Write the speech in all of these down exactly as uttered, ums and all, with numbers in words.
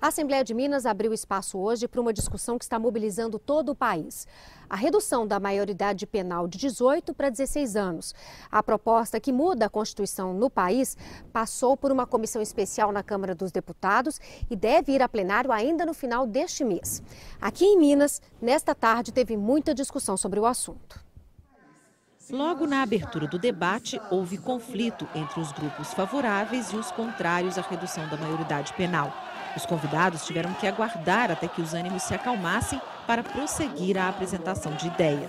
A Assembleia de Minas abriu espaço hoje para uma discussão que está mobilizando todo o país. A redução da maioridade penal de dezoito para dezesseis anos. A proposta que muda a Constituição no país passou por uma comissão especial na Câmara dos Deputados e deve ir a plenário ainda no final deste mês. Aqui em Minas, nesta tarde, teve muita discussão sobre o assunto. Logo na abertura do debate, houve conflito entre os grupos favoráveis e os contrários à redução da maioridade penal. Os convidados tiveram que aguardar até que os ânimos se acalmassem para prosseguir a apresentação de ideias.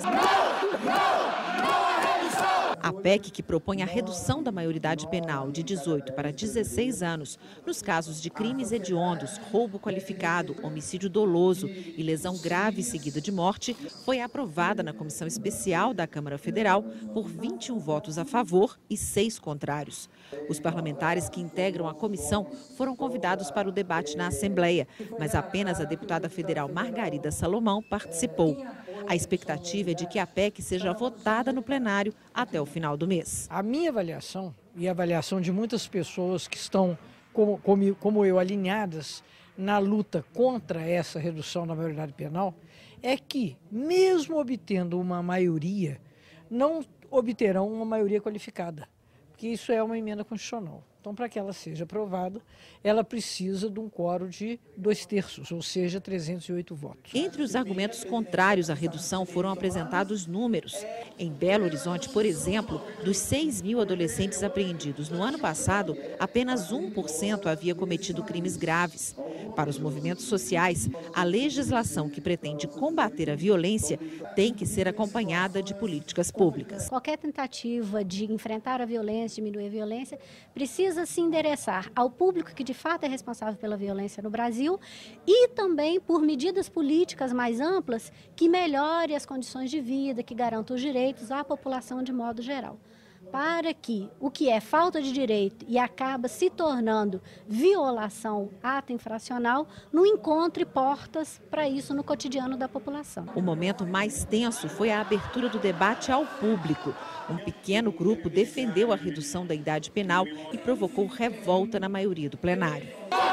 A P E C, que propõe a redução da maioridade penal de dezoito para dezesseis anos nos casos de crimes hediondos, roubo qualificado, homicídio doloso e lesão grave seguida de morte, foi aprovada na Comissão Especial da Câmara Federal por vinte e um votos a favor e seis contrários. Os parlamentares que integram a comissão foram convidados para o debate na Assembleia, mas apenas a deputada federal Margarida Salomão participou. A expectativa é de que a P E C seja votada no plenário até o final do mês. A minha avaliação e a avaliação de muitas pessoas que estão, como, como, como eu, alinhadas na luta contra essa redução da maioridade penal, é que, mesmo obtendo uma maioria, não obterão uma maioria qualificada, porque isso é uma emenda constitucional. Então, para que ela seja aprovada, ela precisa de um quórum de dois terços, ou seja, trezentos e oito votos. Entre os argumentos contrários à redução foram apresentados números. Em Belo Horizonte, por exemplo, dos seis mil adolescentes apreendidos no ano passado, apenas um por cento havia cometido crimes graves. Para os movimentos sociais, a legislação que pretende combater a violência tem que ser acompanhada de políticas públicas. Qualquer tentativa de enfrentar a violência, diminuir a violência, precisa se endereçar ao público que de fato é responsável pela violência no Brasil e também por medidas políticas mais amplas que melhorem as condições de vida, que garantam os direitos à população de modo geral. Para que o que é falta de direito e acaba se tornando violação, ato infracional, não encontre portas para isso no cotidiano da população. O momento mais tenso foi a abertura do debate ao público. Um pequeno grupo defendeu a redução da idade penal e provocou revolta na maioria do plenário.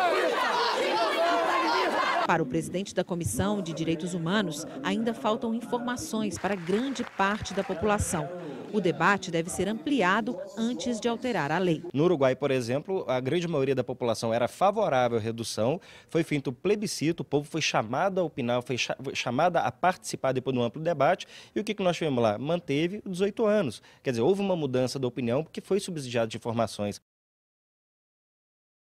Para o presidente da Comissão de Direitos Humanos, ainda faltam informações para grande parte da população. O debate deve ser ampliado antes de alterar a lei. No Uruguai, por exemplo, a grande maioria da população era favorável à redução, foi feito um plebiscito, o povo foi chamado a opinar, foi chamado a participar depois de um amplo debate. E o que nós tivemos lá? Manteve dezoito anos. Quer dizer, houve uma mudança da opinião porque foi subsidiado de informações.